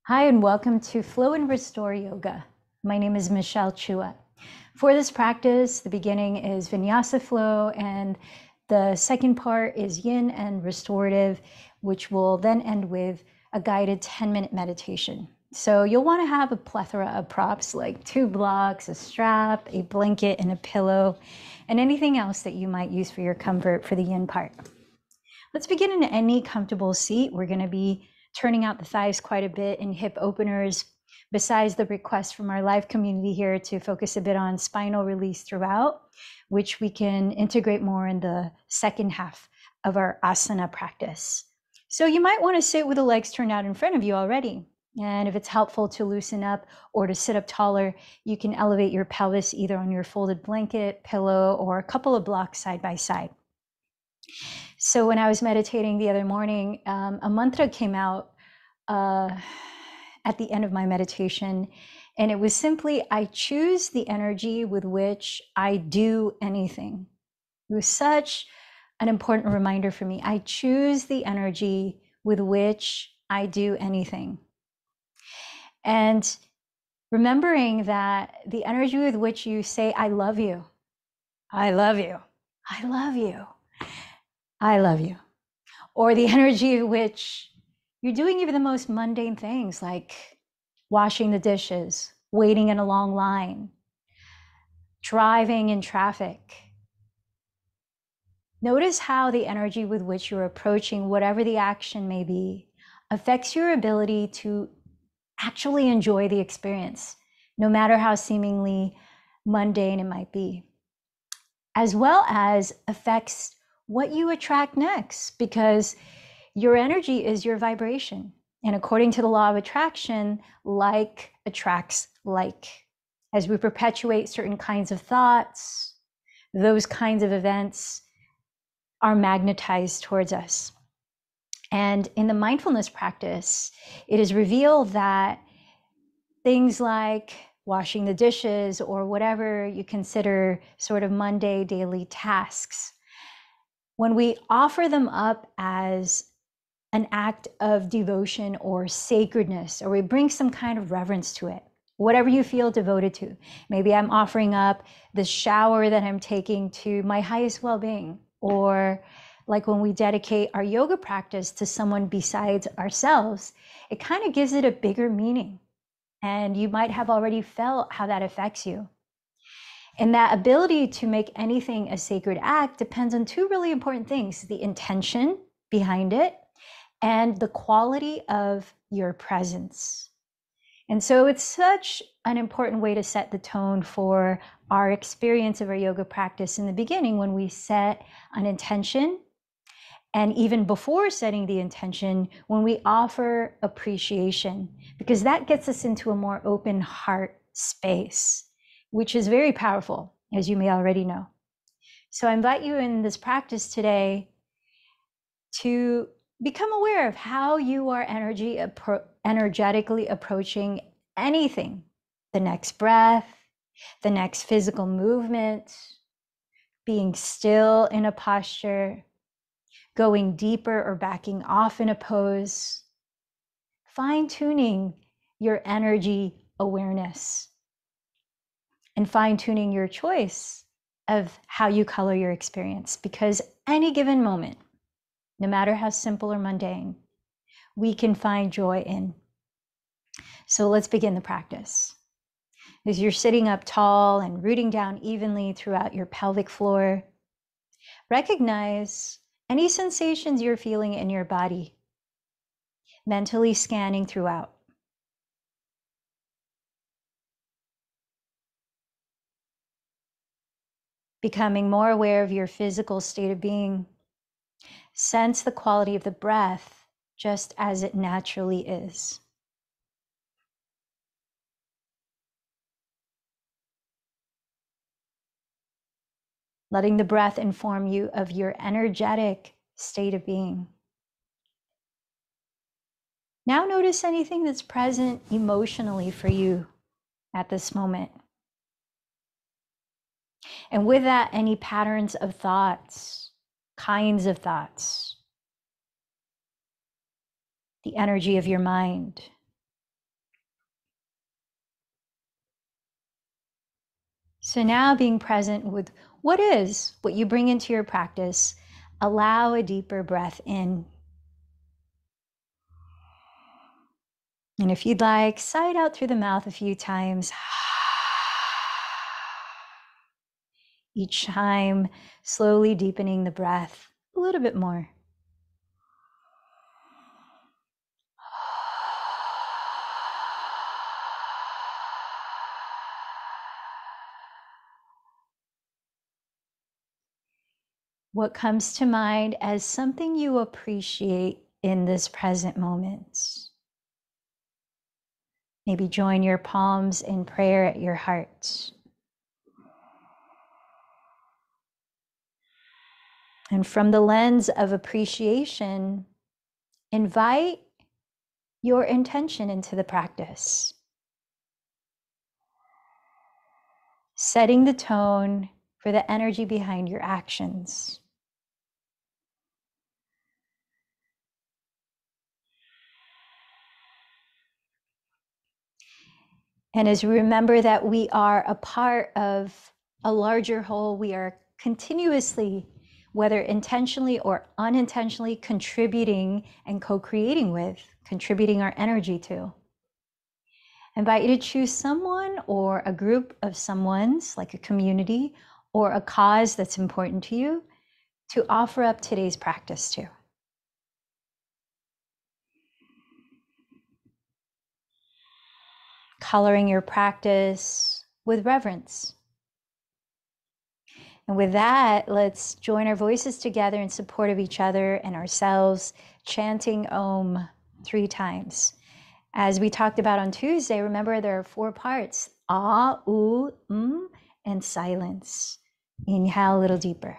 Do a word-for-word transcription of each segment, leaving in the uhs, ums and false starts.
Hi, and welcome to Flow and Restore Yoga. My name is Michelle Chua. For this practice, the beginning is Vinyasa flow, and the second part is yin and restorative, which will then end with a guided ten minute meditation. So you'll want to have a plethora of props like two blocks, a strap, a blanket, and a pillow, and anything else that you might use for your comfort for the yin part. Let's begin in any comfortable seat. We're going to be turning out the thighs quite a bit in hip openers, besides the request from our live community here to focus a bit on spinal release throughout, which we can integrate more in the second half of our asana practice. So you might want to sit with the legs turned out in front of you already. And if it's helpful to loosen up or to sit up taller, you can elevate your pelvis either on your folded blanket, pillow, or a couple of blocks side by side. So when I was meditating the other morning, um, a mantra came out uh, at the end of my meditation, and it was simply, I choose the energy with which I do anything. It was such an important reminder for me. I choose the energy with which I do anything. And remembering that the energy with which you say, I love you, I love you, I love you, I love you, or the energy which you're doing even the most mundane things like washing the dishes, waiting in a long line, driving in traffic. Notice how the energy with which you're approaching whatever the action may be affects your ability to actually enjoy the experience, no matter how seemingly mundane it might be, as well as affects what you attract next, because your energy is your vibration. And according to the law of attraction, like attracts like. As we perpetuate certain kinds of thoughts, those kinds of events are magnetized towards us. And in the mindfulness practice, it is revealed that things like washing the dishes or whatever you consider sort of mundane daily tasks, when we offer them up as an act of devotion or sacredness, or we bring some kind of reverence to it, whatever you feel devoted to. Maybe I'm offering up the shower that I'm taking to my highest well-being, or like when we dedicate our yoga practice to someone besides ourselves, it kind of gives it a bigger meaning. And you might have already felt how that affects you. And that ability to make anything a sacred act depends on two really important things: the intention behind it and the quality of your presence. And so it's such an important way to set the tone for our experience of our yoga practice in the beginning, when we set an intention, and even before setting the intention, when we offer appreciation, because that gets us into a more open heart space, which is very powerful, as you may already know. So I invite you in this practice today to become aware of how you are energy appro- energetically approaching anything: the next breath, the next physical movement, being still in a posture, going deeper or backing off in a pose, fine-tuning your energy awareness, and fine-tuning your choice of how you color your experience, because any given moment, no matter how simple or mundane, we can find joy in. So let's begin the practice. As you're sitting up tall and rooting down evenly throughout your pelvic floor, recognize any sensations you're feeling in your body, mentally scanning throughout. Becoming more aware of your physical state of being, sense the quality of the breath just as it naturally is. Letting the breath inform you of your energetic state of being. Now notice anything that's present emotionally for you at this moment. And with that, any patterns of thoughts, kinds of thoughts, the energy of your mind. So now being present with what is, what you bring into your practice, allow a deeper breath in. And if you'd like, sigh it out through the mouth a few times. Each time, slowly deepening the breath a little bit more. What comes to mind as something you appreciate in this present moment? Maybe join your palms in prayer at your heart. And from the lens of appreciation, invite your intention into the practice, setting the tone for the energy behind your actions. And as we remember that we are a part of a larger whole, we are continuously, whether intentionally or unintentionally, contributing and co-creating with, contributing our energy to. I invite you to choose someone or a group of someone's, like a community, or a cause that's important to you, to offer up today's practice to. Coloring your practice with reverence. And with that, let's join our voices together in support of each other and ourselves, chanting Om three times. As we talked about on Tuesday, remember there are four parts: Ah, U, M, and silence. Inhale a little deeper.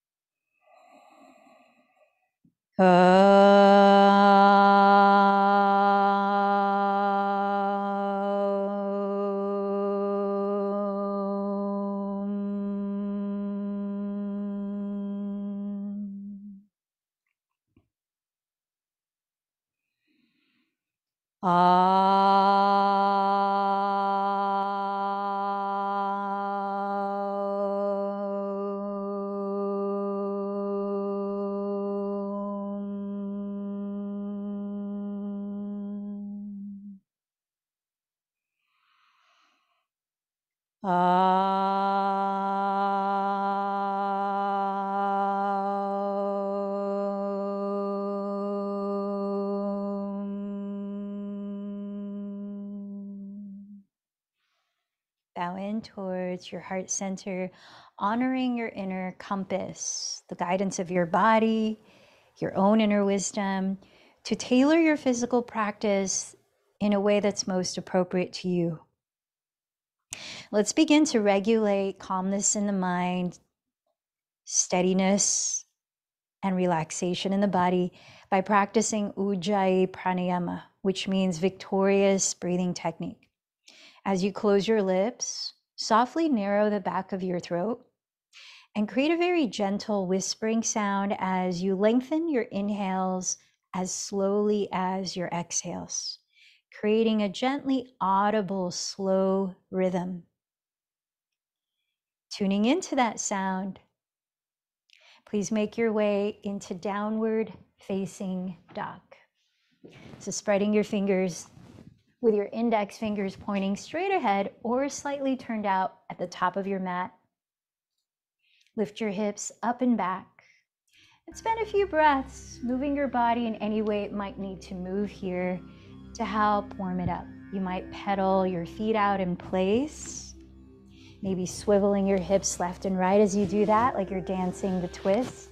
Bow in towards your heart center, honoring your inner compass, the guidance of your body, your own inner wisdom, to tailor your physical practice in a way that's most appropriate to you. Let's begin to regulate calmness in the mind, steadiness, and relaxation in the body by practicing Ujjayi Pranayama, which means victorious breathing technique. As you close your lips, softly narrow the back of your throat and create a very gentle whispering sound as you lengthen your inhales as slowly as your exhales, creating a gently audible, slow rhythm. Tuning into that sound, please make your way into downward facing dog. So spreading your fingers with your index fingers pointing straight ahead or slightly turned out at the top of your mat. Lift your hips up and back. And spend a few breaths moving your body in any way it might need to move here to help warm it up. You might pedal your feet out in place, maybe swiveling your hips left and right as you do that, like you're dancing the twist.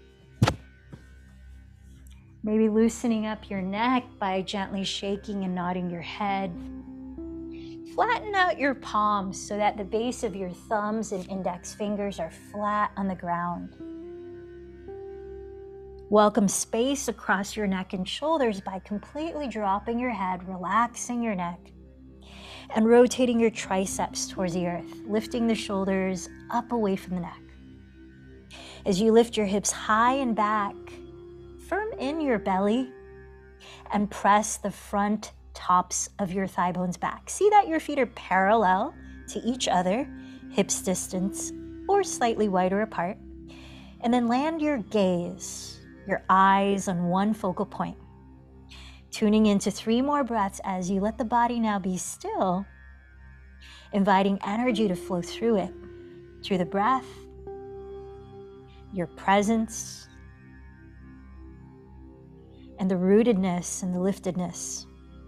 Maybe loosening up your neck by gently shaking and nodding your head. Flatten out your palms so that the base of your thumbs and index fingers are flat on the ground. Welcome space across your neck and shoulders by completely dropping your head, relaxing your neck, and rotating your triceps towards the earth, lifting the shoulders up away from the neck. As you lift your hips high and back, firm in your belly and press the front tops of your thigh bones back. See that your feet are parallel to each other hips distance or slightly wider apart. And then land your gaze, your eyes on one focal point. Tuning into three more breaths as you let the body now be still, inviting energy to flow through it, through the breath, your presence, and the rootedness and the liftedness.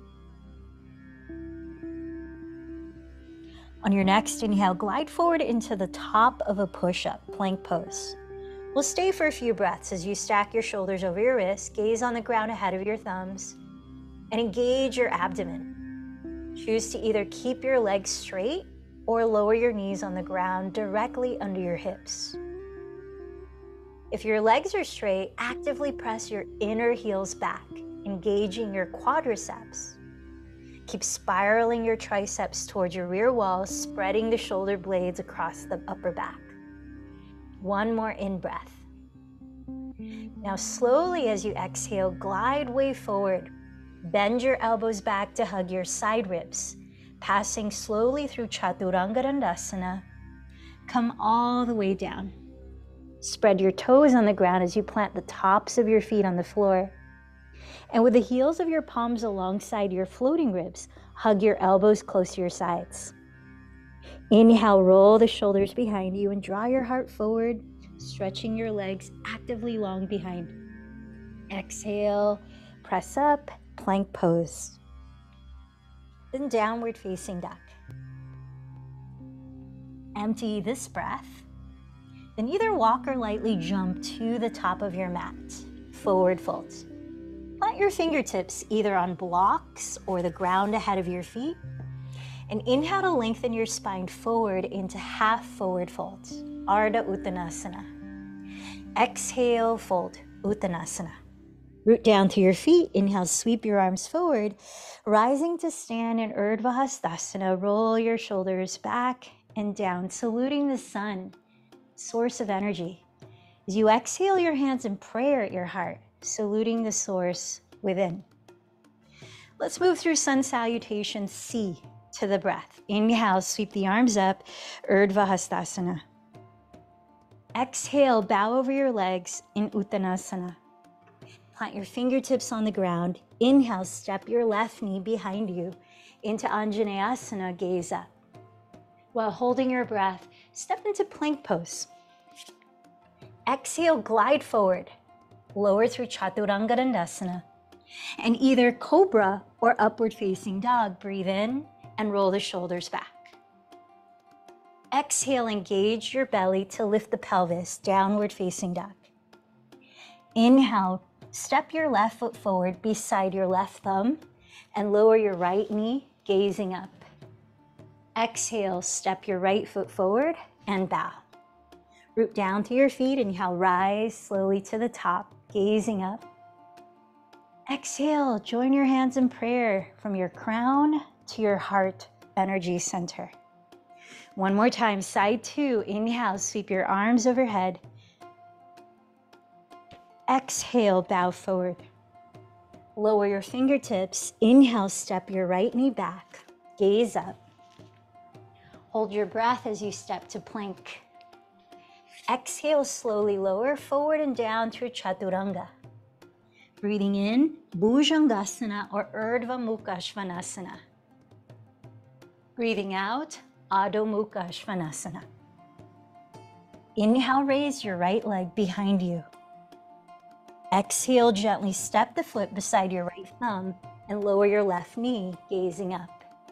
On your next inhale, glide forward into the top of a push-up, plank pose. We'll stay for a few breaths as you stack your shoulders over your wrists, gaze on the ground ahead of your thumbs, and engage your abdomen. Choose to either keep your legs straight or lower your knees on the ground directly under your hips. If your legs are straight, actively press your inner heels back, engaging your quadriceps. Keep spiraling your triceps towards your rear wall, spreading the shoulder blades across the upper back. One more in-breath. Now slowly as you exhale, glide way forward. Bend your elbows back to hug your side ribs, passing slowly through Chaturanga Dandasana. Come all the way down. Spread your toes on the ground as you plant the tops of your feet on the floor. And with the heels of your palms alongside your floating ribs, hug your elbows close to your sides. Inhale, roll the shoulders behind you and draw your heart forward, stretching your legs actively long behind. Exhale, press up, plank pose. Then downward facing dog. Empty this breath. Then either walk or lightly jump to the top of your mat, forward fold. Plant your fingertips either on blocks or the ground ahead of your feet. And inhale to lengthen your spine forward into half forward fold, Ardha Uttanasana. Exhale, fold, Uttanasana. Root down to your feet. Inhale, sweep your arms forward. Rising to stand in Urdhva Hastasana, roll your shoulders back and down, saluting the sun, source of energy. As you exhale your hands in prayer at your heart, saluting the source within. Let's move through sun salutation C to the breath. Inhale, sweep the arms up, Urdhva Hastasana. Exhale, bow over your legs in Uttanasana. Plant your fingertips on the ground. Inhale, step your left knee behind you into Anjaneyasana, gaze up. While holding your breath, step into plank pose. Exhale, glide forward. Lower through Chaturanga Dandasana. And either cobra or upward facing dog, breathe in and roll the shoulders back. Exhale, engage your belly to lift the pelvis, downward facing dog. Inhale, step your left foot forward beside your left thumb and lower your right knee, gazing up. Exhale, step your right foot forward and bow. Root down to your feet, inhale, rise slowly to the top, gazing up. Exhale, join your hands in prayer from your crown to your heart energy center. One more time, side two, inhale, sweep your arms overhead. Exhale, bow forward. Lower your fingertips. Inhale, step your right knee back, gaze up. Hold your breath as you step to plank. Exhale, slowly lower forward and down through Chaturanga. Breathing in, Bhujangasana or Urdhva Mukha Svanasana. Breathing out, Adho Mukha Svanasana. Inhale, raise your right leg behind you. Exhale, gently step the foot beside your right thumb and lower your left knee, gazing up.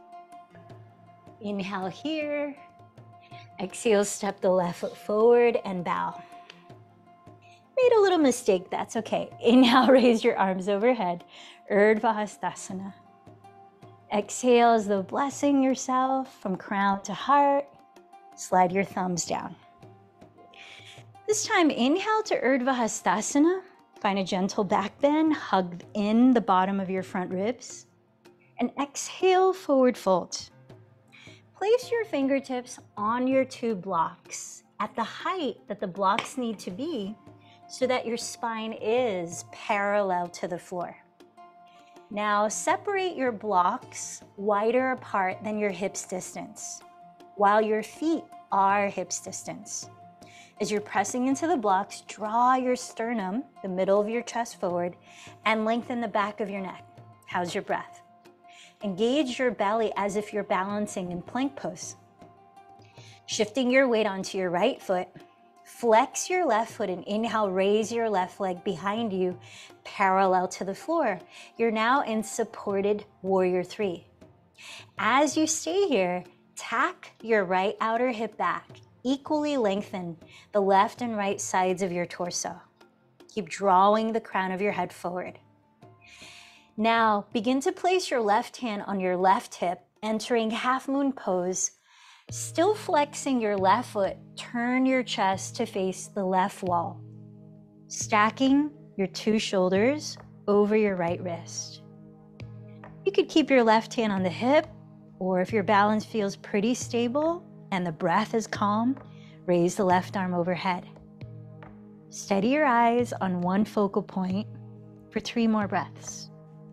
Inhale here. Exhale, step the left foot forward and bow. Made a little mistake, that's okay. Inhale, raise your arms overhead, Urdhva Hastasana. Exhale as though blessing yourself from crown to heart. Slide your thumbs down. This time, inhale to Urdhva Hastasana. Find a gentle back bend, hug in the bottom of your front ribs. And exhale, forward fold. Place your fingertips on your two blocks at the height that the blocks need to be so that your spine is parallel to the floor. Now separate your blocks wider apart than your hips distance, while your feet are hips distance. As you're pressing into the blocks, draw your sternum, the middle of your chest, forward and lengthen the back of your neck. How's your breath? Engage your belly as if you're balancing in plank pose. Shifting your weight onto your right foot, flex your left foot and inhale, raise your left leg behind you, parallel to the floor. You're now in supported warrior three. As you stay here, tack your right outer hip back. Equally lengthen the left and right sides of your torso. Keep drawing the crown of your head forward. Now begin to place your left hand on your left hip, entering half moon pose. Still flexing your left foot, turn your chest to face the left wall. Stacking your two shoulders over your right wrist. You could keep your left hand on the hip, or if your balance feels pretty stable and the breath is calm, raise the left arm overhead. Steady your eyes on one focal point for three more breaths.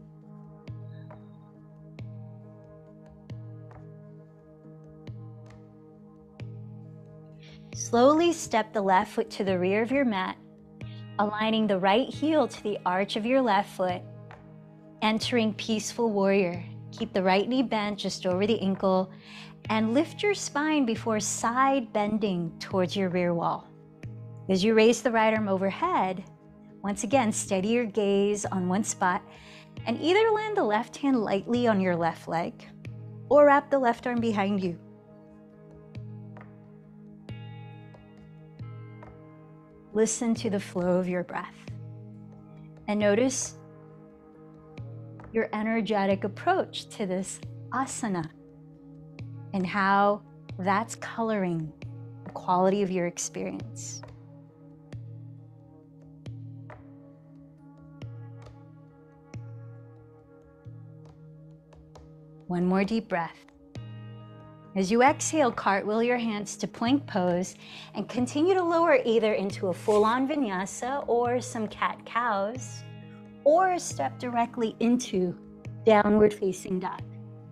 Slowly step the left foot to the rear of your mat, aligning the right heel to the arch of your left foot, entering peaceful warrior. Keep the right knee bent just over the ankle and lift your spine before side bending towards your rear wall. As you raise the right arm overhead, once again, steady your gaze on one spot and either land the left hand lightly on your left leg or wrap the left arm behind you. Listen to the flow of your breath and notice your energetic approach to this asana and how that's coloring the quality of your experience. One more deep breath. As you exhale, cartwheel your hands to plank pose and continue to lower either into a full-on vinyasa or some cat-cows, or step directly into downward facing dog.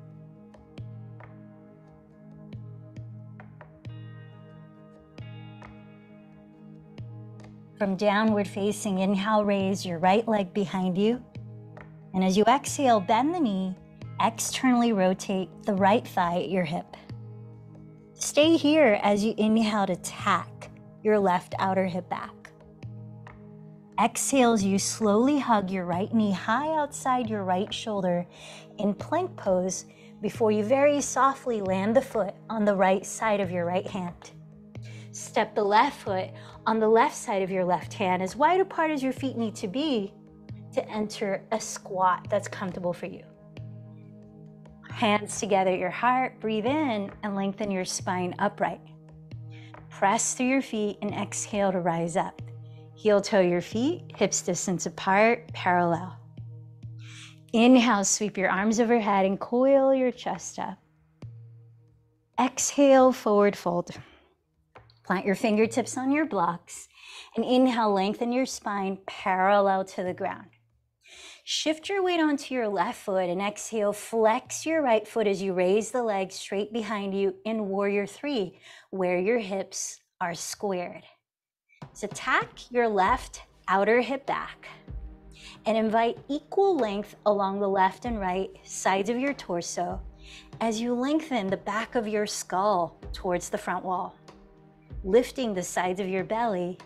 From downward facing, inhale, raise your right leg behind you. And as you exhale, bend the knee, externally rotate the right thigh at your hip. Stay here as you inhale to tack your left outer hip back. Exhale as you slowly hug your right knee high outside your right shoulder in plank pose before you very softly land the foot on the right side of your right hand. Step the left foot on the left side of your left hand as wide apart as your feet need to be to enter a squat that's comfortable for you. Hands together at your heart, breathe in and lengthen your spine upright. Press through your feet and exhale to rise up. Heel toe your feet, hips distance apart, parallel. Inhale, sweep your arms overhead and coil your chest up. Exhale, forward fold. Plant your fingertips on your blocks and inhale, lengthen your spine parallel to the ground. Shift your weight onto your left foot and exhale, flex your right foot as you raise the leg straight behind you in warrior three, where your hips are squared. So tack your left outer hip back and invite equal length along the left and right sides of your torso as you lengthen the back of your skull towards the front wall, lifting the sides of your belly.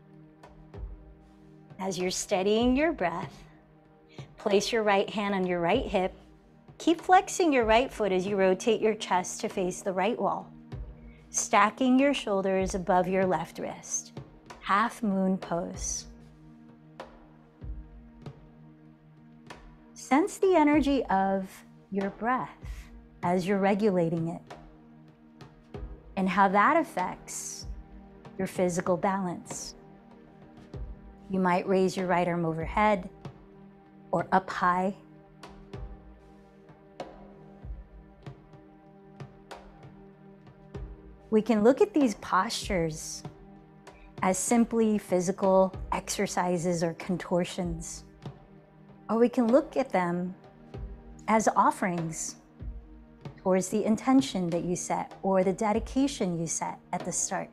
As you're steadying your breath, place your right hand on your right hip. Keep flexing your right foot as you rotate your chest to face the right wall, stacking your shoulders above your left wrist. Half moon pose. Sense the energy of your breath as you're regulating it and how that affects your physical balance. You might raise your right arm overhead or up high. We can look at these postures as simply physical exercises or contortions, or we can look at them as offerings towards the intention that you set or the dedication you set at the start.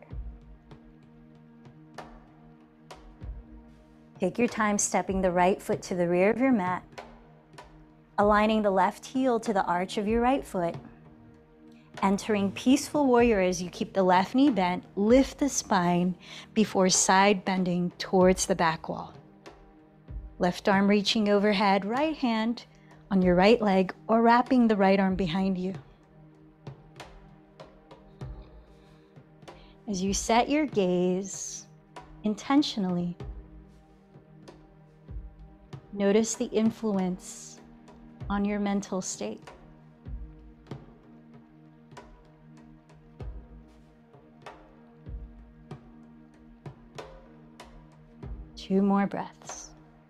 Take your time stepping the right foot to the rear of your mat, aligning the left heel to the arch of your right foot, entering peaceful warrior as you keep the left knee bent, lift the spine before side bending towards the back wall. Left arm reaching overhead, right hand on your right leg or wrapping the right arm behind you. As you set your gaze intentionally, notice the influence on your mental state. Two more breaths.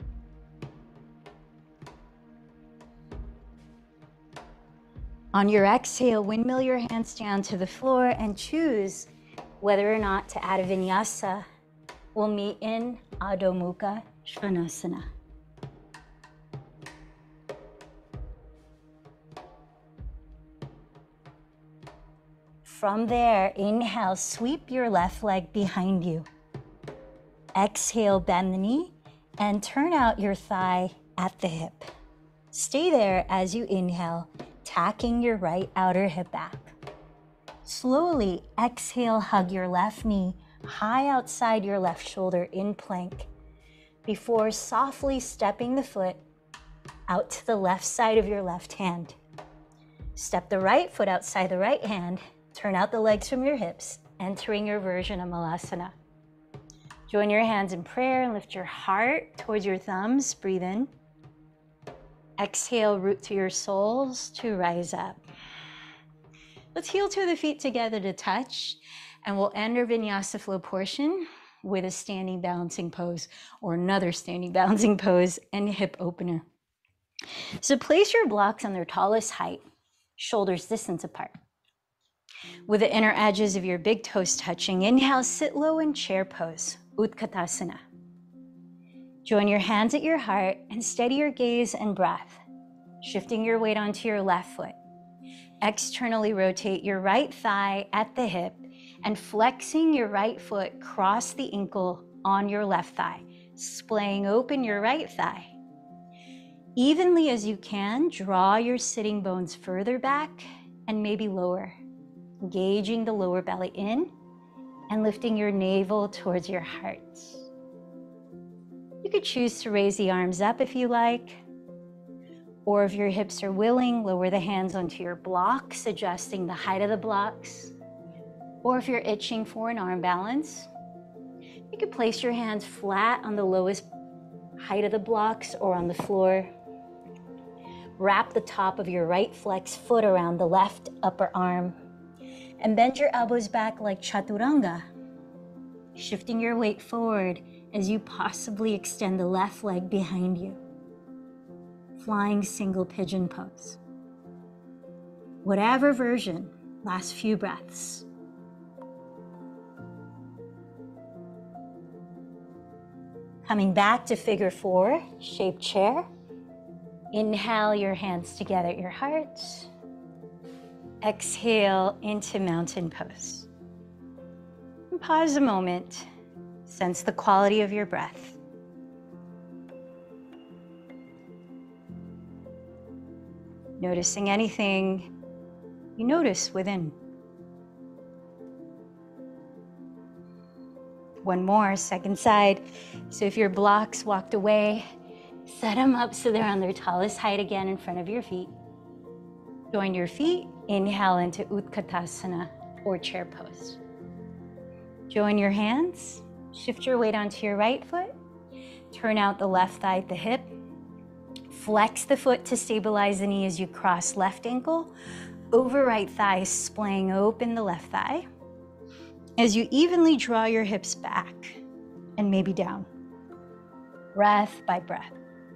On your exhale, windmill your hands down to the floor and choose whether or not to add a vinyasa. We'll meet in Adho Mukha Svanasana. From there, inhale, sweep your left leg behind you. Exhale, bend the knee and turn out your thigh at the hip. Stay there as you inhale, tacking your right outer hip back. Slowly exhale, hug your left knee high outside your left shoulder in plank before softly stepping the foot out to the left side of your left hand. Step the right foot outside the right hand, turn out the legs from your hips, entering your version of Malasana. Join your hands in prayer and lift your heart towards your thumbs. Breathe in. Exhale, root to your soles to rise up. Let's heel to the feet together to touch, and we'll end our vinyasa flow portion with a standing balancing pose or another standing balancing pose and hip opener. So place your blocks on their tallest height, shoulders distance apart. With the inner edges of your big toes touching, inhale, sit low in chair pose, Utkatasana. Join your hands at your heart and steady your gaze and breath, shifting your weight onto your left foot. Externally rotate your right thigh at the hip and flexing your right foot, cross the ankle on your left thigh, splaying open your right thigh. Evenly as you can, draw your sitting bones further back and maybe lower, engaging the lower belly in and lifting your navel towards your heart. You could choose to raise the arms up if you like, or if your hips are willing, lower the hands onto your blocks, adjusting the height of the blocks. Or if you're itching for an arm balance, you could place your hands flat on the lowest height of the blocks or on the floor. Wrap the top of your right flex foot around the left upper arm and bend your elbows back like chaturanga, shifting your weight forward as you possibly extend the left leg behind you. Flying single pigeon pose. Whatever version, last few breaths. Coming back to figure four, shaped chair. Inhale your hands together at your heart. Exhale into mountain pose. And pause a moment. Sense the quality of your breath. Noticing anything you notice within. One more, second side. So if your blocks walked away, set them up so they're on their tallest height again in front of your feet. Join your feet, inhale into Utkatasana or chair pose. Join your hands, shift your weight onto your right foot, turn out the left thigh at the hip, flex the foot to stabilize the knee as you cross left ankle, over right thigh, splaying open the left thigh. As you evenly draw your hips back and maybe down, breath by breath.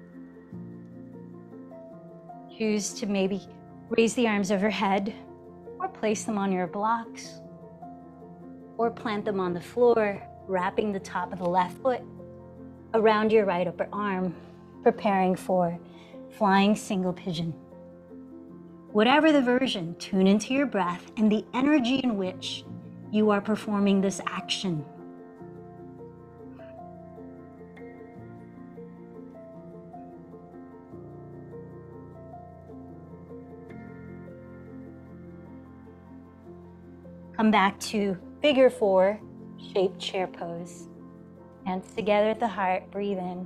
Choose to maybe raise the arms overhead or place them on your blocks or plant them on the floor, wrapping the top of the left foot around your right upper arm, preparing for flying single pigeon. Whatever the version, tune into your breath and the energy in which you are performing this action. Come back to figure four, shaped chair pose. Hands together at the heart, breathe in.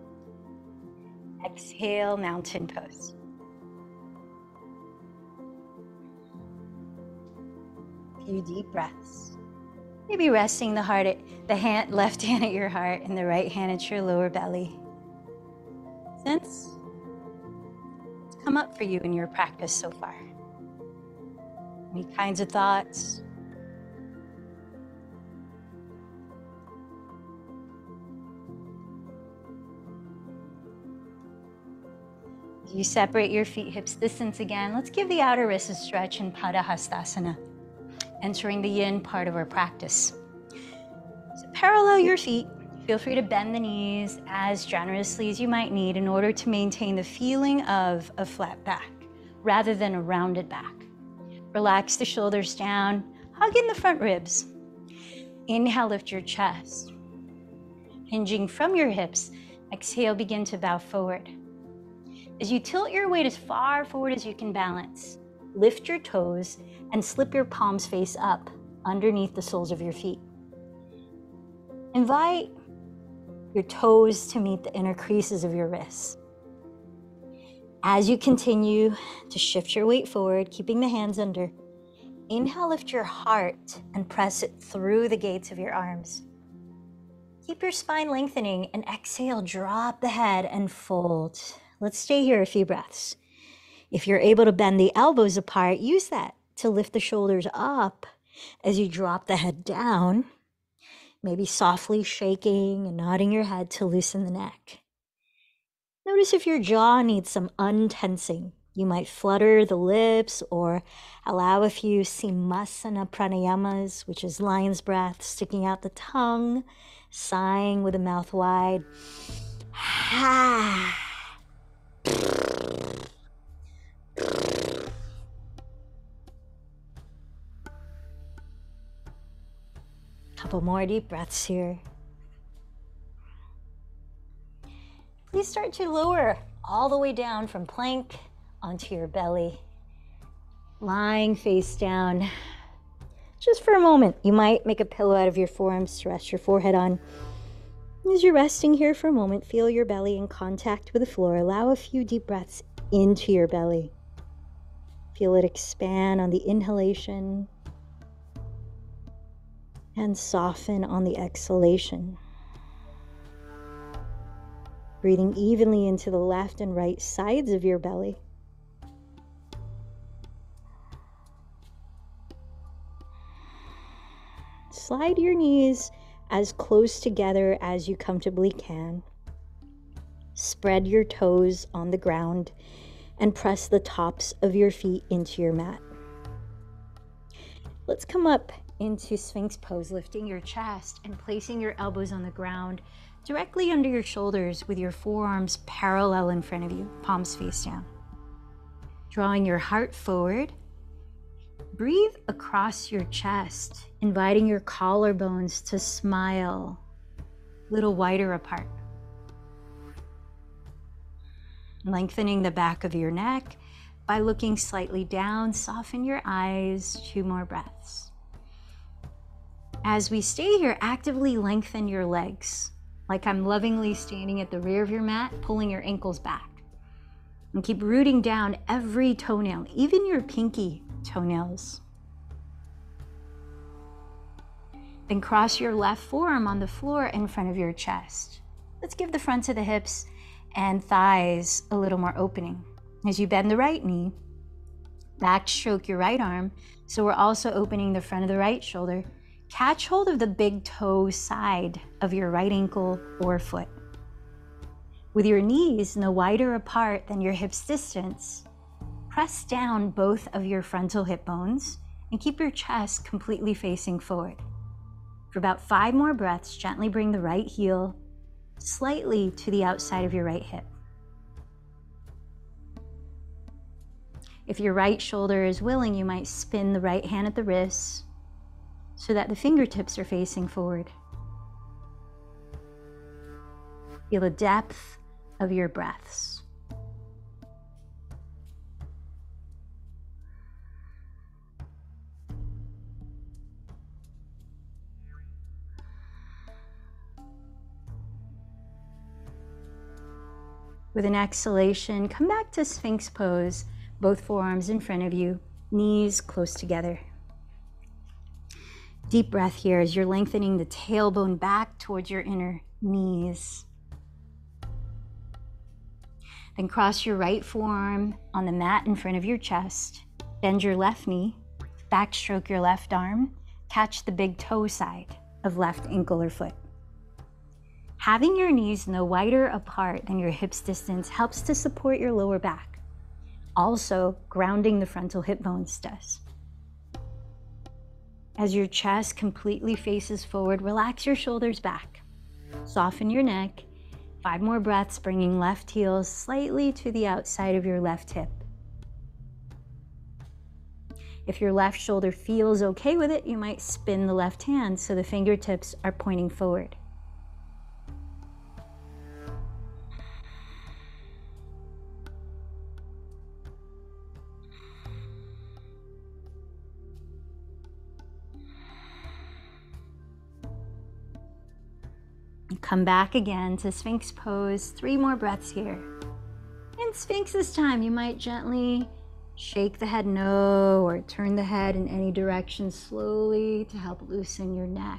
Exhale, mountain pose. Few deep breaths. Maybe resting the heart at the hand, left hand at your heart and the right hand at your lower belly. Sense what's come up for you in your practice so far. Any kinds of thoughts? As you separate your feet hips distance again, let's give the outer wrists a stretch in Padahastasana, entering the yin part of our practice. So parallel your feet. Feel free to bend the knees as generously as you might need in order to maintain the feeling of a flat back rather than a rounded back. Relax the shoulders down, hug in the front ribs. Inhale, lift your chest. Hinging from your hips, exhale, begin to bow forward. As you tilt your weight as far forward as you can balance, lift your toes and slip your palms face up underneath the soles of your feet. Invite your toes to meet the inner creases of your wrists. As you continue to shift your weight forward, keeping the hands under, inhale, lift your heart and press it through the gates of your arms. Keep your spine lengthening and exhale, drop the head and fold. Let's stay here a few breaths. If you're able to bend the elbows apart, use that to lift the shoulders up as you drop the head down, maybe softly shaking and nodding your head to loosen the neck. Notice if your jaw needs some untensing. You might flutter the lips or allow a few Simasana pranayamas, which is lion's breath, sticking out the tongue, sighing with the mouth wide. Ah. Couple more deep breaths here. Please start to lower all the way down from plank onto your belly, lying face down. Just for a moment, you might make a pillow out of your forearms to rest your forehead on. As you're resting here for a moment, feel your belly in contact with the floor. Allow a few deep breaths into your belly. Feel it expand on the inhalation and soften on the exhalation. Breathing evenly into the left and right sides of your belly. Slide your knees as close together as you comfortably can. Spread your toes on the ground and press the tops of your feet into your mat. Let's come up into Sphinx pose, lifting your chest and placing your elbows on the ground directly under your shoulders with your forearms parallel in front of you, palms face down. Drawing your heart forward, breathe across your chest, inviting your collarbones to smile a little wider apart. Lengthening the back of your neck by looking slightly down, soften your eyes, two more breaths. As we stay here, actively lengthen your legs, like I'm lovingly standing at the rear of your mat, pulling your ankles back. And keep rooting down every toenail, even your pinky toenails. Then cross your left forearm on the floor in front of your chest. Let's give the fronts of the hips and thighs a little more opening. As you bend the right knee, back stroke your right arm, so we're also opening the front of the right shoulder. Catch hold of the big toe side of your right ankle or foot. With your knees no wider apart than your hips distance, press down both of your frontal hip bones and keep your chest completely facing forward. For about five more breaths, gently bring the right heel slightly to the outside of your right hip. If your right shoulder is willing, you might spin the right hand at the wrist so that the fingertips are facing forward. Feel the depth of your breaths. With an exhalation, come back to Sphinx pose, both forearms in front of you, knees close together. Deep breath here as you're lengthening the tailbone back towards your inner knees. Then cross your right forearm on the mat in front of your chest. Bend your left knee, backstroke your left arm, catch the big toe side of left ankle or foot. Having your knees no wider apart than your hips distance helps to support your lower back. Also, grounding the frontal hip bones does. As your chest completely faces forward, relax your shoulders back. Soften your neck. Five more breaths, bringing left heel slightly to the outside of your left hip. If your left shoulder feels okay with it, you might spin the left hand so the fingertips are pointing forward. Come back again to Sphinx pose. Three more breaths here. In Sphinx this time, you might gently shake the head no or turn the head in any direction slowly to help loosen your neck.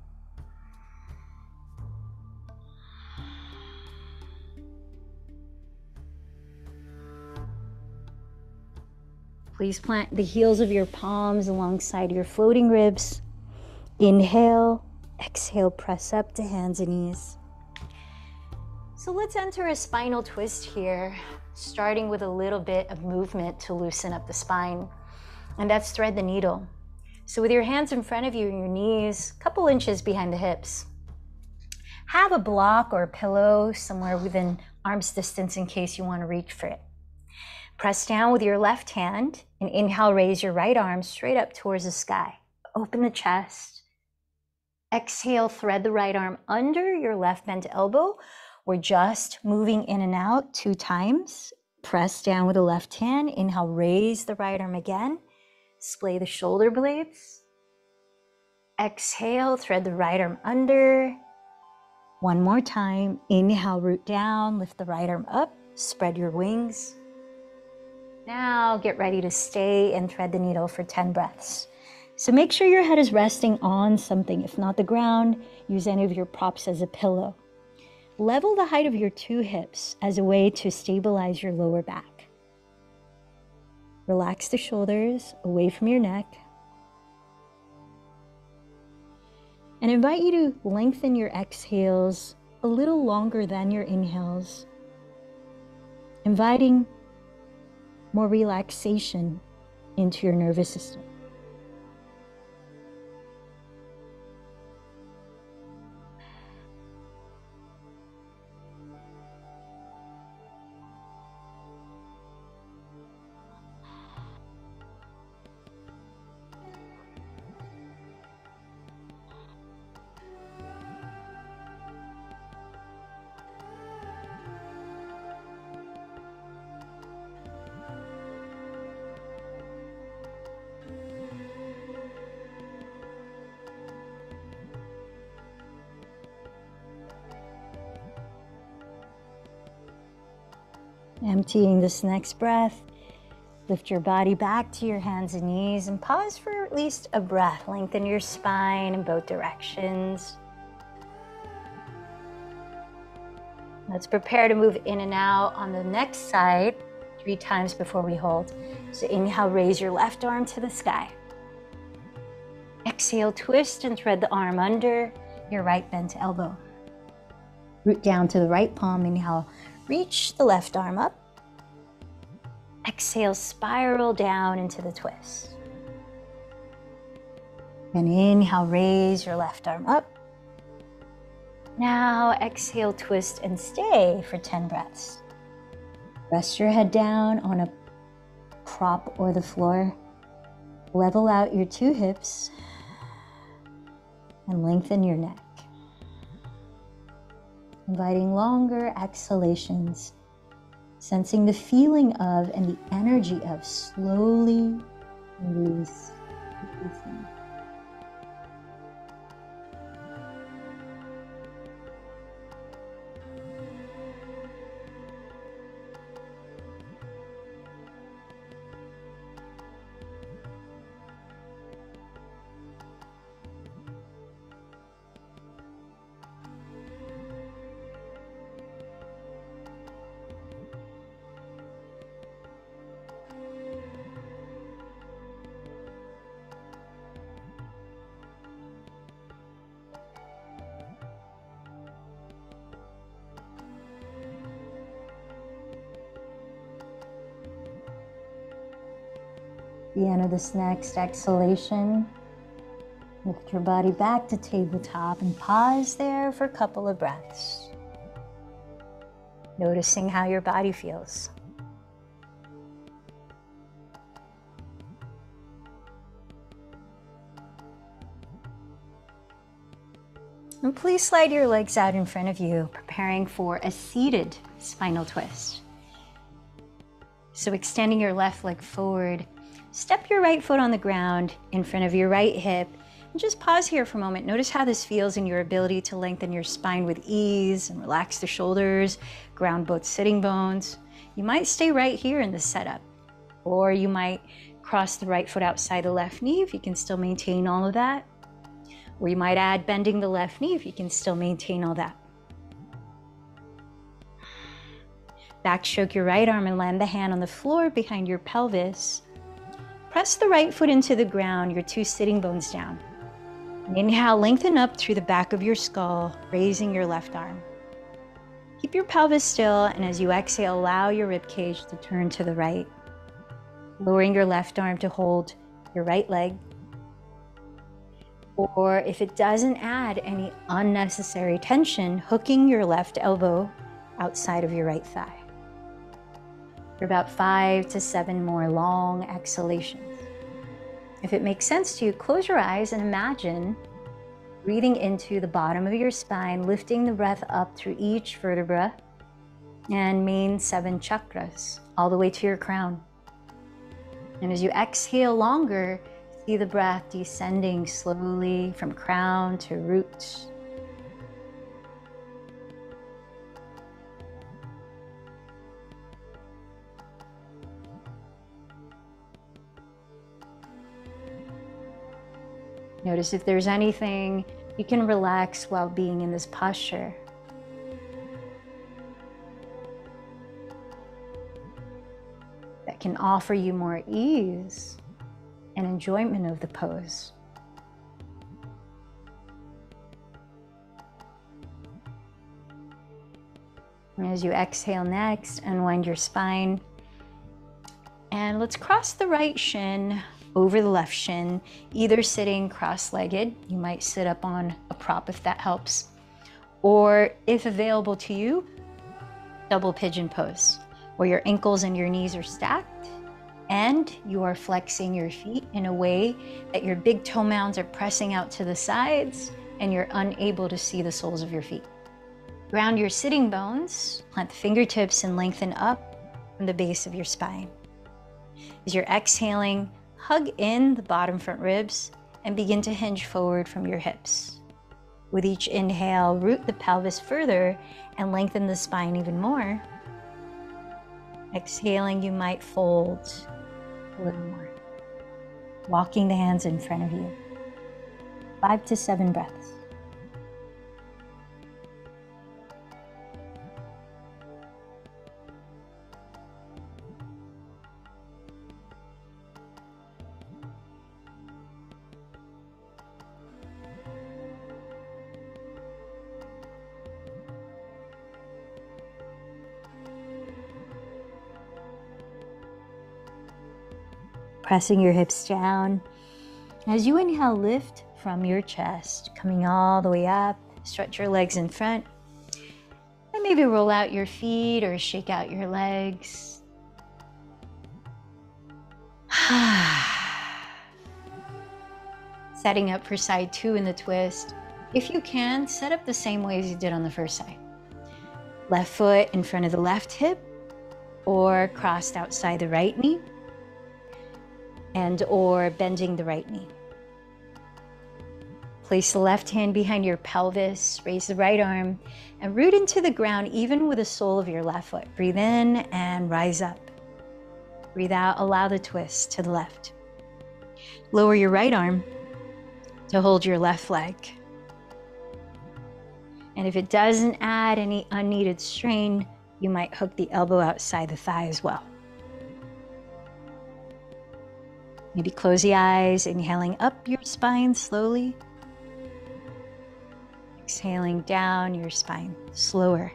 Please plant the heels of your palms alongside your floating ribs. Inhale. Exhale, press up to hands and knees. So let's enter a spinal twist here, starting with a little bit of movement to loosen up the spine, and that's thread the needle. So with your hands in front of you and your knees a couple inches behind the hips, have a block or a pillow somewhere within arm's distance in case you want to reach for it. Press down with your left hand and inhale, raise your right arm straight up towards the sky. Open the chest. Exhale, thread the right arm under your left bent elbow. We're just moving in and out two times. Press down with the left hand. Inhale, raise the right arm again. Splay the shoulder blades. Exhale, thread the right arm under. One more time. Inhale, root down, lift the right arm up, spread your wings. Now get ready to stay and thread the needle for ten breaths. So make sure your head is resting on something. If not the ground, use any of your props as a pillow. Level the height of your two hips as a way to stabilize your lower back. Relax the shoulders away from your neck. And invite you to lengthen your exhales a little longer than your inhales, inviting more relaxation into your nervous system. Emptying this next breath, lift your body back to your hands and knees and pause for at least a breath. Lengthen your spine in both directions. Let's prepare to move in and out on the next side three times before we hold. So inhale, raise your left arm to the sky. Exhale, twist and thread the arm under your right bent elbow. Root down to the right palm. Inhale, reach the left arm up. Exhale, spiral down into the twist. And inhale, raise your left arm up. Now exhale, twist and stay for ten breaths. Rest your head down on a prop or the floor. Level out your two hips and lengthen your neck. Inviting longer exhalations, sensing the feeling of and the energy of slowly release, releasing. The end of this next exhalation, lift your body back to tabletop and pause there for a couple of breaths. Noticing how your body feels. And please slide your legs out in front of you, preparing for a seated spinal twist. So extending your left leg forward, step your right foot on the ground in front of your right hip, and just pause here for a moment. Notice how this feels in your ability to lengthen your spine with ease and relax the shoulders, ground both sitting bones. You might stay right here in this setup, or you might cross the right foot outside the left knee if you can still maintain all of that. Or you might add bending the left knee if you can still maintain all that. Backstroke your right arm and land the hand on the floor behind your pelvis. Press the right foot into the ground, your two sitting bones down. Inhale, lengthen up through the back of your skull, raising your left arm. Keep your pelvis still, and as you exhale, allow your rib cage to turn to the right. Lowering your left arm to hold your right leg. Or if it doesn't add any unnecessary tension, hooking your left elbow outside of your right thigh. For about five to seven more long exhalations. If it makes sense to you, close your eyes and imagine breathing into the bottom of your spine, lifting the breath up through each vertebra and main seven chakras, all the way to your crown. And as you exhale longer, see the breath descending slowly from crown to root. Notice if there's anything you can relax while being in this posture. That can offer you more ease and enjoyment of the pose. And as you exhale next, unwind your spine. And let's cross the right shin over the left shin, either sitting cross-legged. You might sit up on a prop if that helps. Or if available to you, double pigeon pose, where your ankles and your knees are stacked and you are flexing your feet in a way that your big toe mounds are pressing out to the sides and you're unable to see the soles of your feet. Ground your sitting bones, plant the fingertips and lengthen up from the base of your spine. As you're exhaling, hug in the bottom front ribs and begin to hinge forward from your hips. With each inhale, root the pelvis further and lengthen the spine even more. Exhaling, you might fold a little more. Walking the hands in front of you. Five to seven breaths. Pressing your hips down. As you inhale, lift from your chest, coming all the way up. Stretch your legs in front. And maybe roll out your feet or shake out your legs. Setting up for side two in the twist. If you can, set up the same way as you did on the first side. Left foot in front of the left hip or crossed outside the right knee, and or bending the right knee. Place the left hand behind your pelvis, raise the right arm, and root into the ground even with the sole of your left foot. Breathe in and rise up. Breathe out, allow the twist to the left. Lower your right arm to hold your left leg. And if it doesn't add any unneeded strain, you might hook the elbow outside the thigh as well. Maybe close the eyes, inhaling up your spine slowly. Exhaling down your spine slower.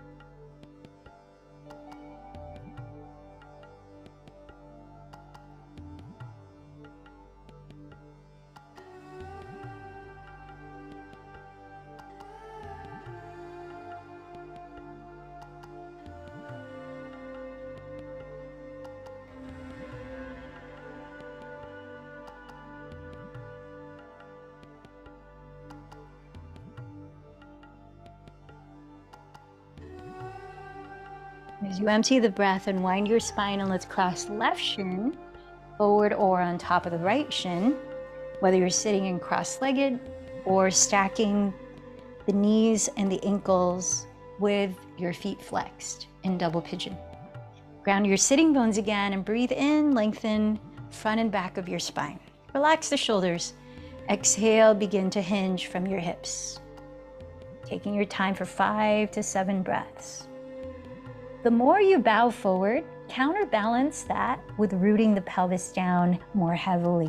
As you empty the breath, unwind your spine and let's cross left shin forward or on top of the right shin, whether you're sitting in cross-legged or stacking the knees and the ankles with your feet flexed in double pigeon. Ground your sitting bones again and breathe in, lengthen front and back of your spine. Relax the shoulders. Exhale, begin to hinge from your hips. Taking your time for five to seven breaths. The more you bow forward, counterbalance that with rooting the pelvis down more heavily.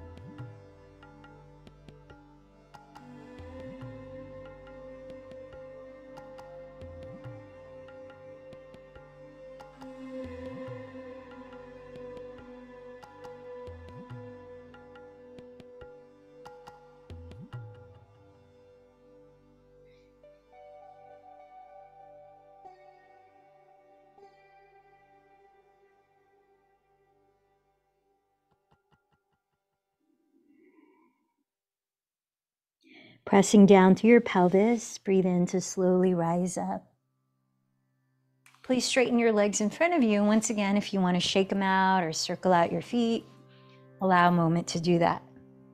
Pressing down through your pelvis, breathe in to slowly rise up. Please straighten your legs in front of you. And once again, if you want to shake them out or circle out your feet, allow a moment to do that.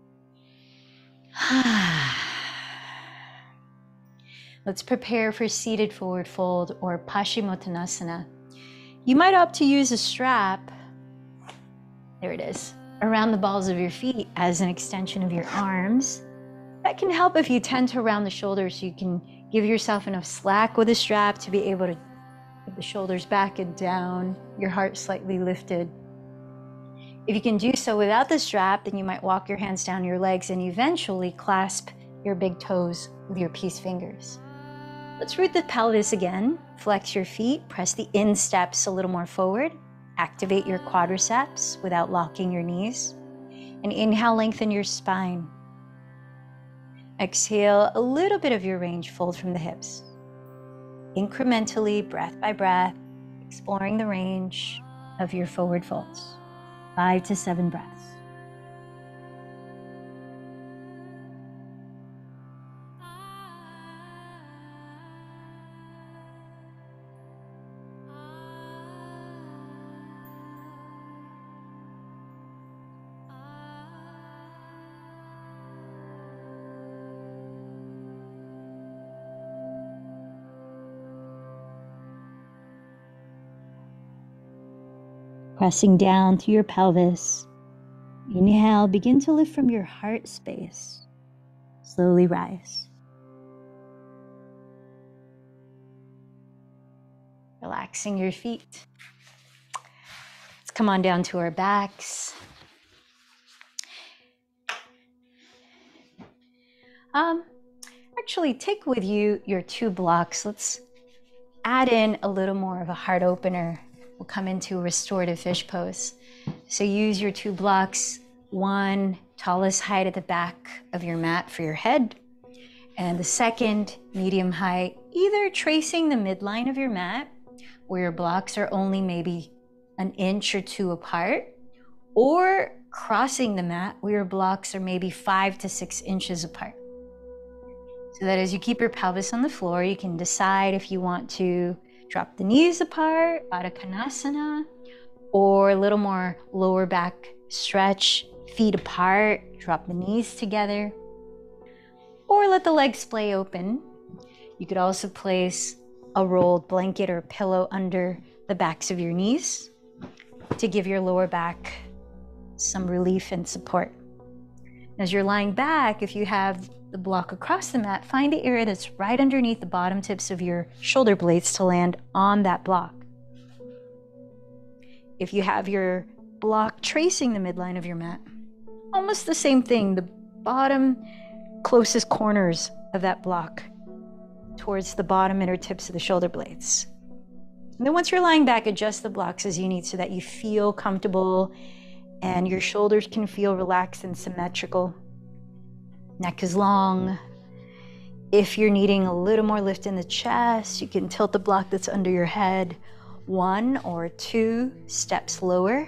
Let's prepare for seated forward fold or Paschimottanasana. You might opt to use a strap, there it is, around the balls of your feet as an extension of your arms. That can help if you tend to round the shoulders, so you can give yourself enough slack with a strap to be able to put the shoulders back and down, your heart slightly lifted. If you can do so without the strap, then you might walk your hands down your legs and eventually clasp your big toes with your peace fingers. Let's root the pelvis again. Flex your feet, press the insteps a little more forward. Activate your quadriceps without locking your knees. And inhale, lengthen your spine. Exhale, a little bit of your range fold from the hips. Incrementally, breath by breath, exploring the range of your forward folds. Five to seven breaths. Pressing down through your pelvis. Inhale, begin to lift from your heart space. Slowly rise. Relaxing your feet. Let's come on down to our backs. Um, actually, take with you your two blocks. Let's add in a little more of a heart opener. We'll come into a restorative fish pose. So use your two blocks, one tallest height at the back of your mat for your head, and the second medium height, either tracing the midline of your mat, where your blocks are only maybe an inch or two apart, or crossing the mat where your blocks are maybe five to six inches apart. So that as you keep your pelvis on the floor, you can decide if you want to drop the knees apart, Baddha Konasana, or a little more lower back stretch, feet apart, drop the knees together, or let the legs splay open. You could also place a rolled blanket or pillow under the backs of your knees to give your lower back some relief and support. As you're lying back, if you have the block across the mat, find the area that's right underneath the bottom tips of your shoulder blades to land on that block. If you have your block tracing the midline of your mat, almost the same thing, the bottom closest corners of that block towards the bottom inner tips of the shoulder blades. And then once you're lying back, adjust the blocks as you need so that you feel comfortable and your shoulders can feel relaxed and symmetrical. Neck is long. If you're needing a little more lift in the chest, you can tilt the block that's under your head one or two steps lower.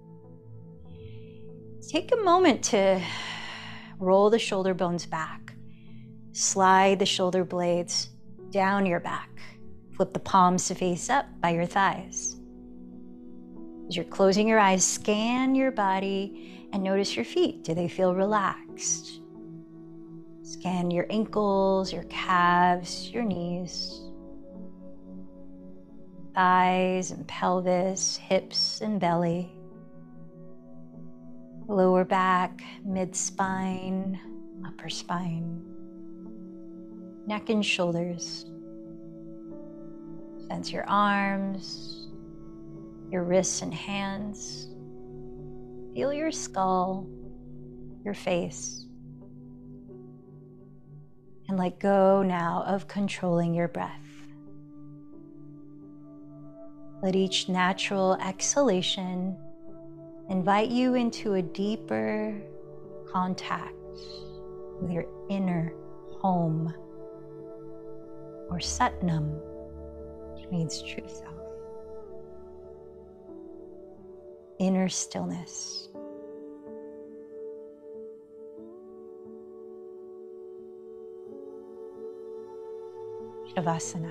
Take a moment to roll the shoulder bones back. Slide the shoulder blades down your back. Flip the palms to face up by your thighs. As you're closing your eyes, scan your body and notice your feet. Do they feel relaxed? Scan your ankles, your calves, your knees, thighs and pelvis, hips and belly, lower back, mid-spine, upper spine, neck and shoulders. Sense your arms, your wrists and hands. Feel your skull, your face. And let go now of controlling your breath. Let each natural exhalation invite you into a deeper contact with your inner home, or Satnam, which means true self. Inner stillness. Shavasana.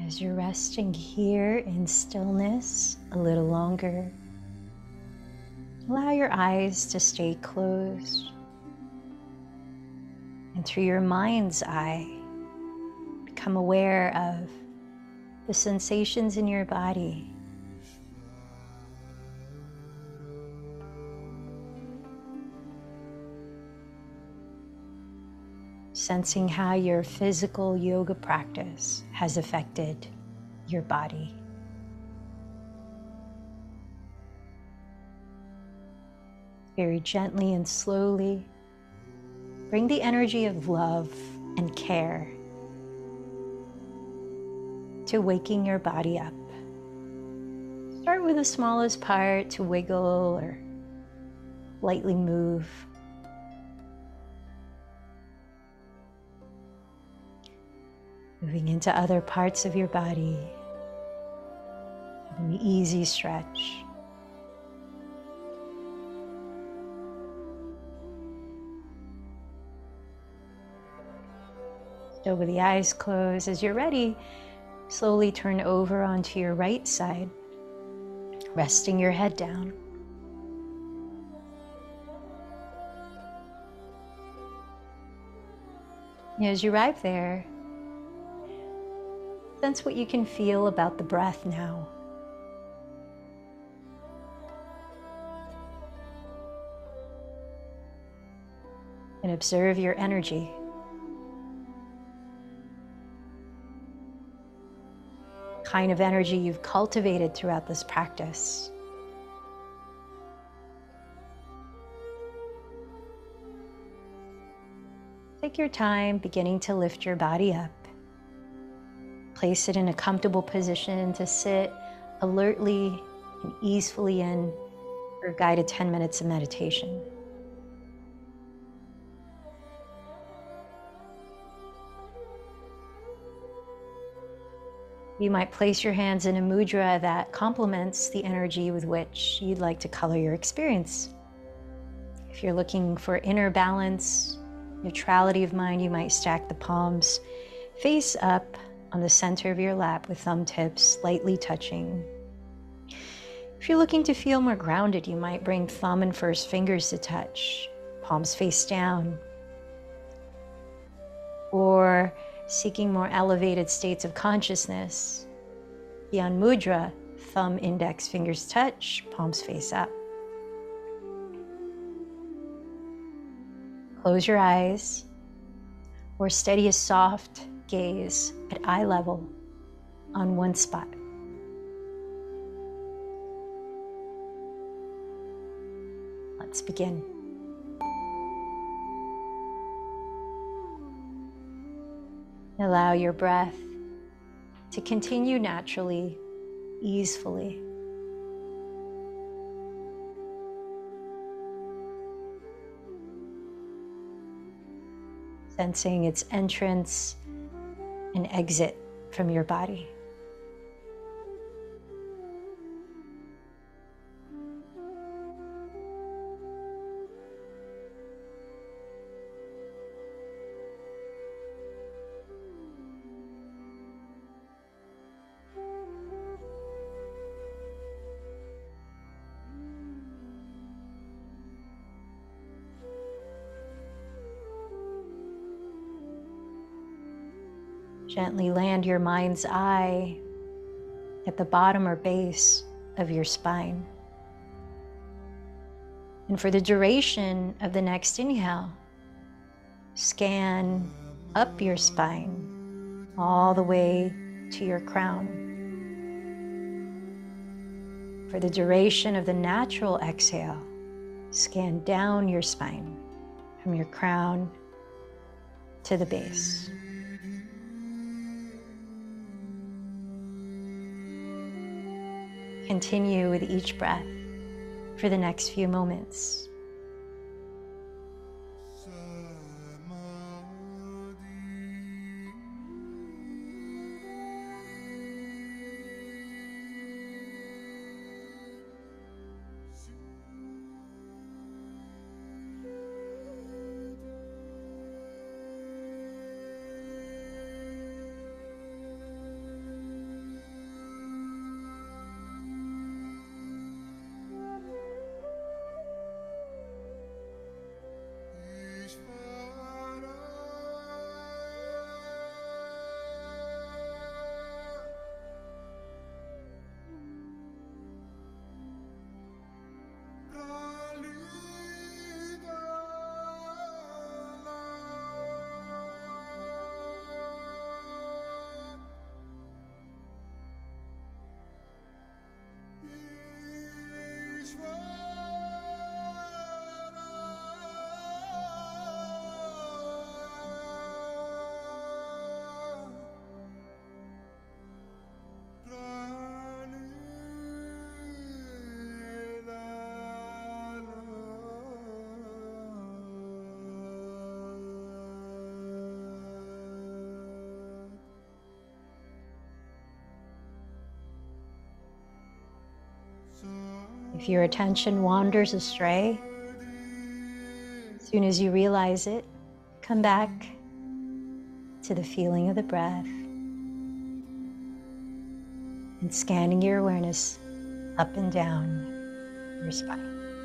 As you're resting here in stillness a little longer, allow your eyes to stay closed. And through your mind's eye, become aware of the sensations in your body. Sensing how your physical yoga practice has affected your body. Very gently and slowly, bring the energy of love and care to waking your body up. Start with the smallest part to wiggle or lightly move. Moving into other parts of your body, an easy stretch. Still with the eyes closed. As you're ready, slowly turn over onto your right side, resting your head down. And as you arrive there, sense what you can feel about the breath now. And observe your energy. Kind of energy you've cultivated throughout this practice. Take your time beginning to lift your body up. Place it in a comfortable position to sit alertly and easefully in for a guided ten minutes of meditation. You might place your hands in a mudra that complements the energy with which you'd like to color your experience. If you're looking for inner balance, neutrality of mind, you might stack the palms face up on the center of your lap with thumb tips lightly touching. If you're looking to feel more grounded, you might bring thumb and first fingers to touch, palms face down. Or seeking more elevated states of consciousness, beyond mudra, thumb, index, fingers touch, palms face up. Close your eyes or steady a soft gaze at eye level on one spot. Let's begin. Allow your breath to continue naturally, easefully. Sensing its entrance and exit from your body. Gently land your mind's eye at the bottom or base of your spine. And for the duration of the next inhale, scan up your spine all the way to your crown. For the duration of the natural exhale, scan down your spine from your crown to the base. Continue with each breath for the next few moments. If your attention wanders astray, as soon as you realize it, come back to the feeling of the breath and scanning your awareness up and down your spine.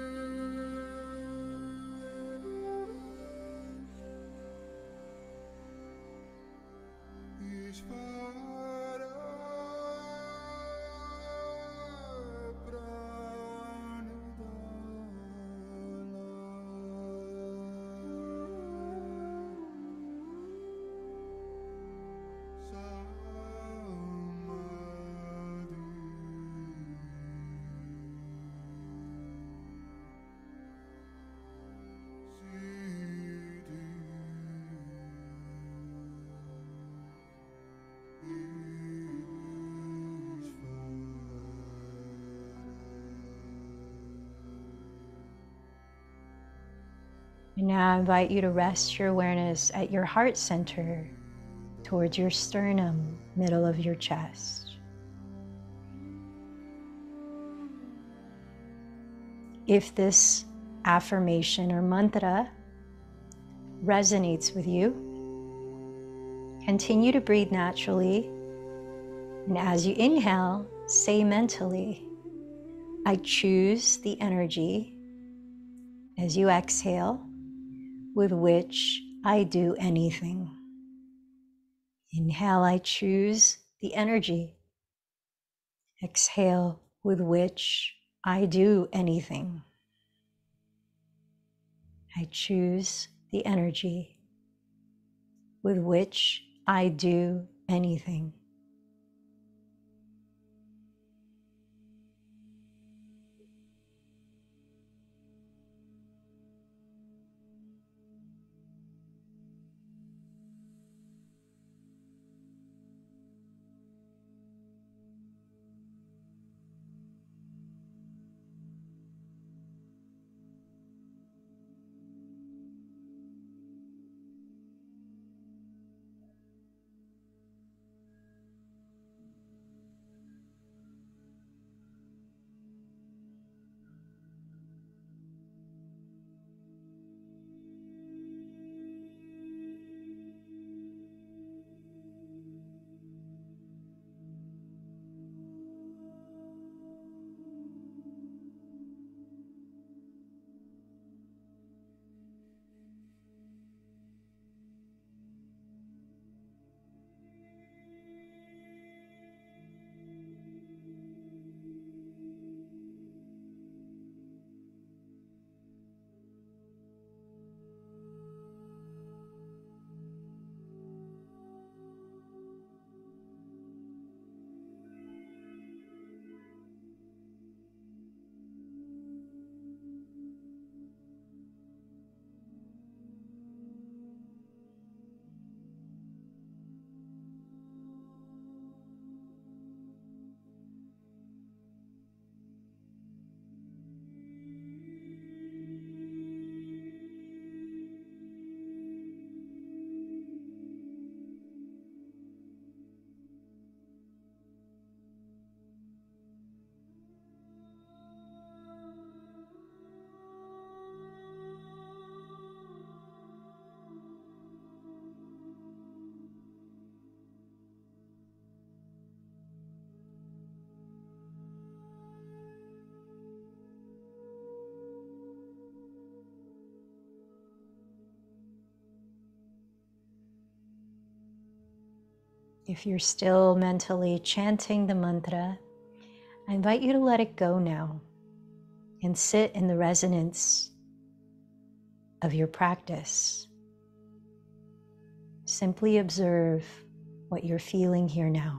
And now I invite you to rest your awareness at your heart center, towards your sternum, middle of your chest. If this affirmation or mantra resonates with you, continue to breathe naturally. And as you inhale, say mentally, I choose the energy. As you exhale, with which I do anything. Inhale, I choose the energy. Exhale, with which I do anything. I choose the energy with which I do anything. If you're still mentally chanting the mantra, I invite you to let it go now and sit in the resonance of your practice. Simply observe what you're feeling here now.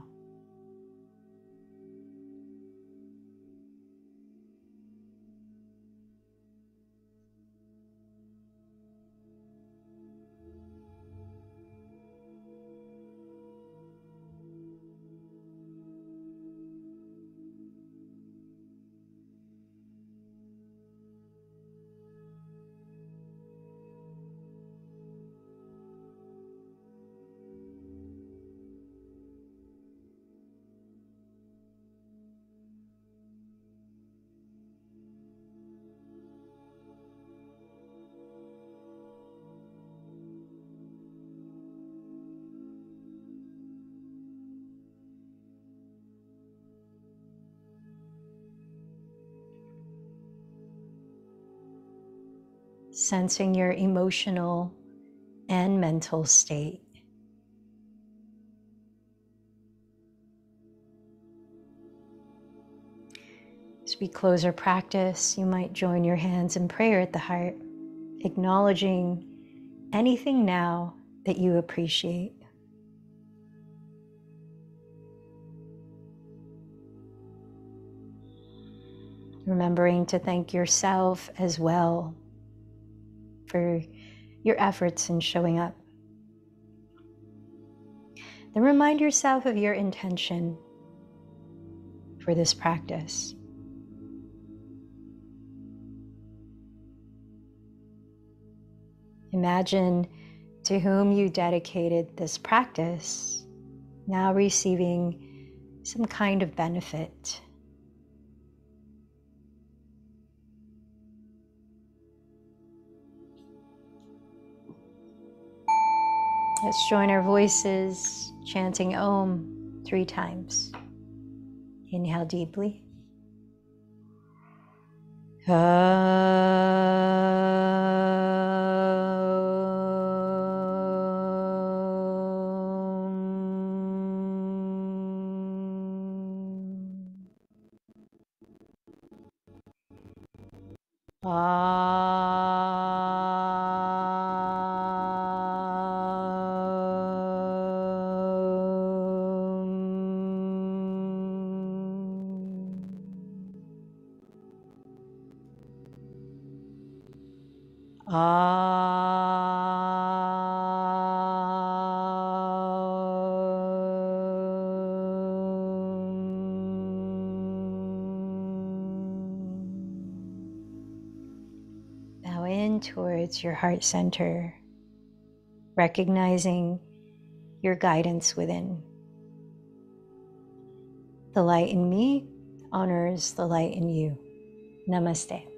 sensing your emotional and mental state. As we close our practice, you might join your hands in prayer at the heart, acknowledging anything now that you appreciate. Remembering to thank yourself as well for your efforts in showing up. Then remind yourself of your intention for this practice. Imagine to whom you dedicated this practice now receiving some kind of benefit. Let's join our voices chanting Om three times. Inhale deeply. Bow in towards your heart center, recognizing your guidance within. The light in me honors the light in you. Namaste.